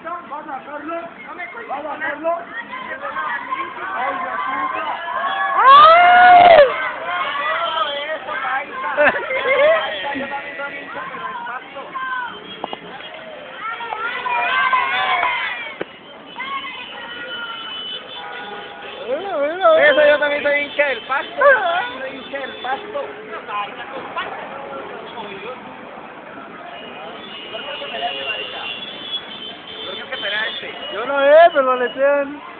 ¿Va a sacarlo? ¿Va a sacarlo? ¡Ay, la puta! ¡Ay! Eso, Paisa. Yo también soy hincha, pero el pasto. Eso yo también soy hincha del pasto. Soy hincha del pasto. Yo no pero lo lechean.